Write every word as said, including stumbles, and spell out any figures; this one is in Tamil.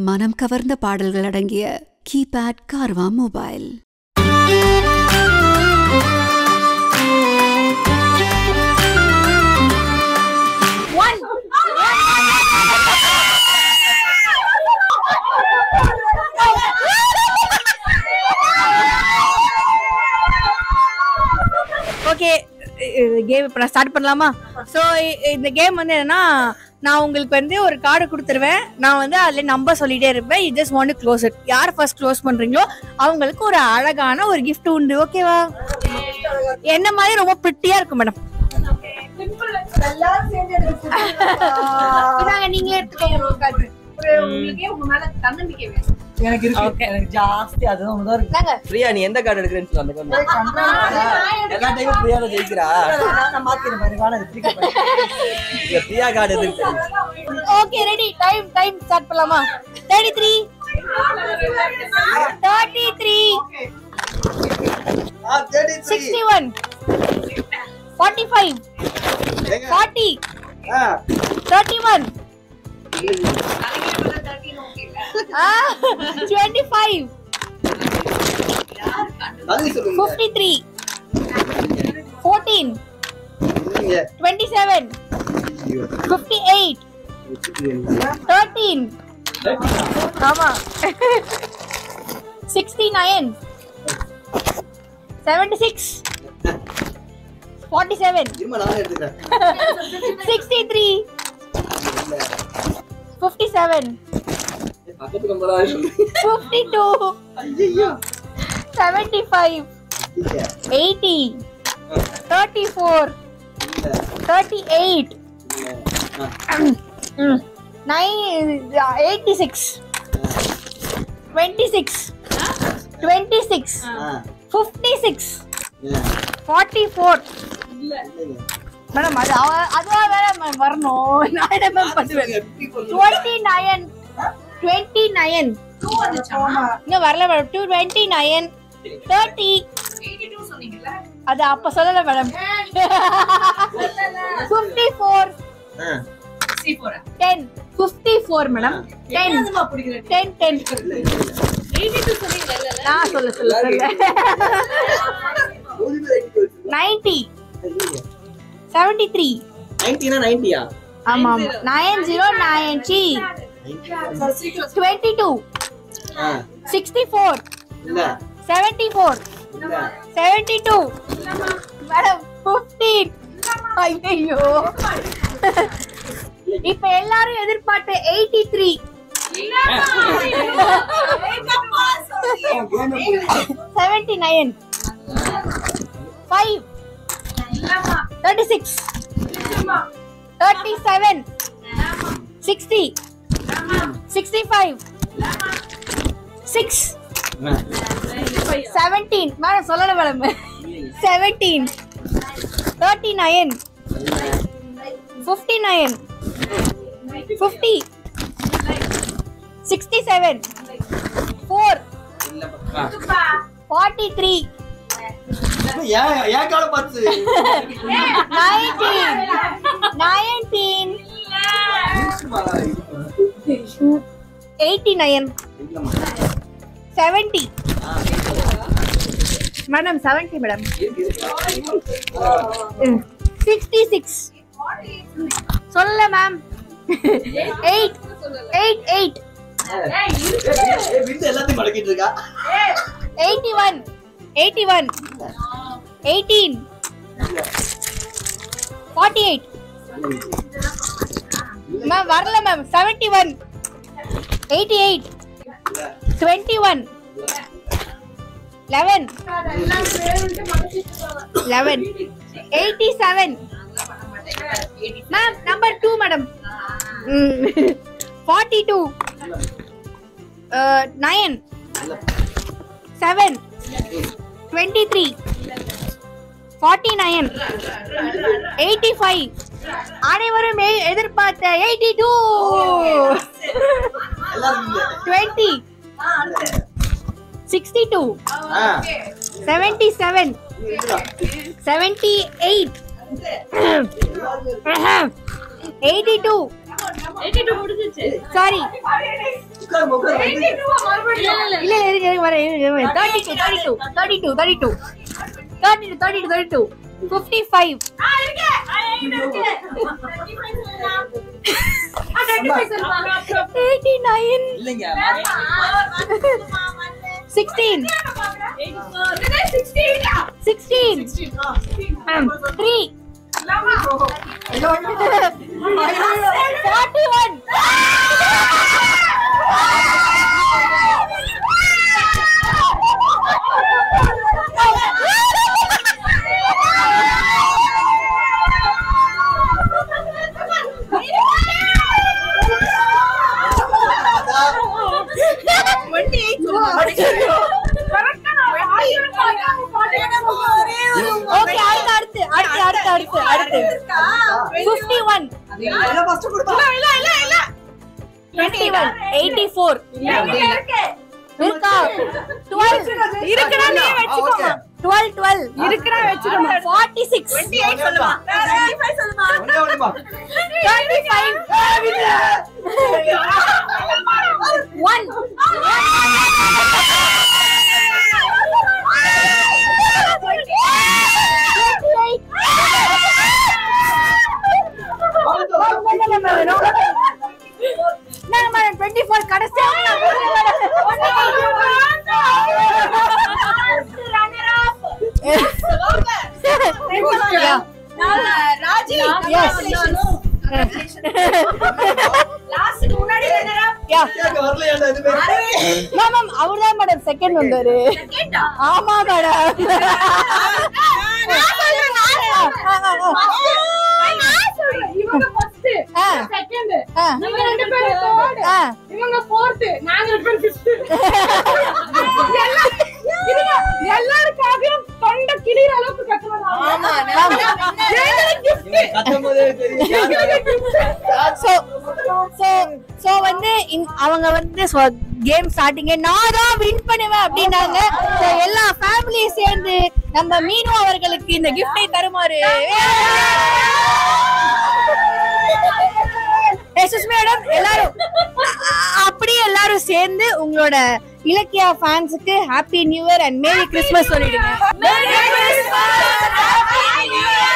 மனம் கவர்ந்த பாடல்கள் அடங்கிய கீபேட் கார்வா மொபைல். ஓகே, கேம் இப்போ நான் ஸ்டார்ட் பண்ணலாமா? ஸோ இந்த கேம் வந்து என்னன்னா, நான் உங்களுக்கு வந்து ஒரு கார்டு கொடுத்துருவேன். நான் வந்து அதில் நம்பர் சொல்லிட்டே இருப்பேன். You just want to close it. யார் ஃபர்ஸ்ட் க்ளோஸ் பண்றீங்களோ அவங்களுக்கு ஒரு அழகான ஒரு கிஃப்ட் உண்டு. ஓகேவா? என்ன மாதிரி ரொம்ப பிரிட்டியா இருக்கும் மேடம். நீங்களே எடுத்துக்கோங்க. உங்களுக்கே உங்க மேல தன்னம்பிக்கை வேணும். எனக்கு இருக்கு, எனக்கு ஜாஸ்தி அதுதான் உனதா இருக்கு. பிரியா, நீ எந்த கார்டு எடுக்கறேன்னு சொல்லு. அந்த கார்டு எல்லா டைமும் பிரியா தான் ஜெயிக்கிறா. நான் மாத்திரேன் பாரு. கார்டு எடுத்துக்க பாரு. பிரியா கார்டு எதுக்கு? Okay, ready. Time time start பண்ணலாமா? thirty-three thirty-three ஆ thirty-three sixty-one forty-five forty ஆ thirty-one ah twenty-five fifty-three fourteen twenty-seven fifty-eight thirteen ஆமா sixty-nine seventy-six forty-seven இருமா, நான் எடுத்துக்கிறேன். sixty-three fifty-seven பக்கத்து நம்பரா சொல்லு. fifty-two ஐயோ seventy-five eighty thirty-four thirty-eight nine eighty-six twenty-six twenty-six fifty-six forty-four madam அது அதுவா வேற வரணும். நான் என்ன மேம் பண்ணுவேன்? twenty-nine twenty-nine இங்க வரல மேடம். twenty-nine thirty அது அப்ப சொல்லல madam. fifty-four ten fifty-four madam. ten ten ten நான் சொல்ல சொல்ல ninety seventy-three ninety னா ninety ஆ? ஆமா ஆமா ninety ninety twenty-two ஆ sixty-four இல்ல seventy-four இல்ல seventy-two மேடம் fifteen ஐயோ இப்ப எல்லாரும் எதிர்பார்த்த eighty-three seventy-nine five thirty-six thirty-seven sixty sixty-five six seventeen madam சொல்லல madam. seventeen thirty-nine fifty-nine fifty sixty-seven four forty-three ஏன் ஏன் கால பாத்து nineteen nineteen eighty-nine seventy madam seventy madam sixty-six சொல்லல மேம். eight eight eight விட்டு எல்லாத்தையும் மடக்கிட்டு இருக்கா. eighty-one eighty-one eighteen forty-eight ma'am வரல ma'am. seventy-one eighty-eight twenty-one eleven eleven eighty-seven ma'am number two madam. forty-two nine seven twenty-three forty-nine eighty-five அனைவரும் எதிர்பார்த்த eighty-two twenty sixty-two seventy-seven seventy-eight eighty-two sorry உட்கார் இல்ல இருங்க இருங்க வரேன் இருங்க thirty two thirty two thirty two thirty two thirty two thirty two thirty two fifty five eighty nine இல்லைங்க sixteen sixteen three forty one okay அடுத்து அடுத்து அடுத்து அடுத்து அடுத்து ஃபிஃப்டி ஒன் இல்ல இல்ல இல்ல டுவெண்ட்டி ஒன் எயிட்டி ஃபோர் இருக்கா டுவெல் இருக்குடா நீ வெச்சுக்கோ டுவெல் டுவெல் இருக்குடா வெச்சுக்கோ ஃபார்ட்டி சிக்ஸ் டுவெண்ட்டி எயிட் சொல்லுமா டுவெண்ட்டி ஃபைவ் சொல்லுமா twenty five one twenty four கடைசி ராஜி அவர்தான் மேடம் செகண்ட் வந்தாரு ஆமா மேடம் இவங்க ஃபர்ஸ்ட் செகண்ட் நீங்க ரெண்டு பேரும் தேர்ட் இவங்க ஃபோர்த் நாங்க ரெண்டு பேரும் ஃபிஃப்த் எல்லாருக்காகவும் தொண்டை கிளிற அளவுக்கு கத்துவாங்க ஆமா கத்தும்போதே தெரியும் சோ சோ சோ வந்து அவங்க வந்து கேம் ஸ்டார்டிங்கே நான் தான் வின் பண்ணுவேன் அப்படின்னாங்க. சோ எல்லா ஃபேமிலியும் சேர்ந்து நம்ம மீனு அவர்களுக்கு இந்த கிஃப்டை தருமாறு மேடம் எல்லாரும் அப்படியே எல்லாரும் சேர்ந்து உங்களோட இலக்கியா ஃபேன்ஸுக்கு happy new year and merry Christmas சொல்லிடுங்க.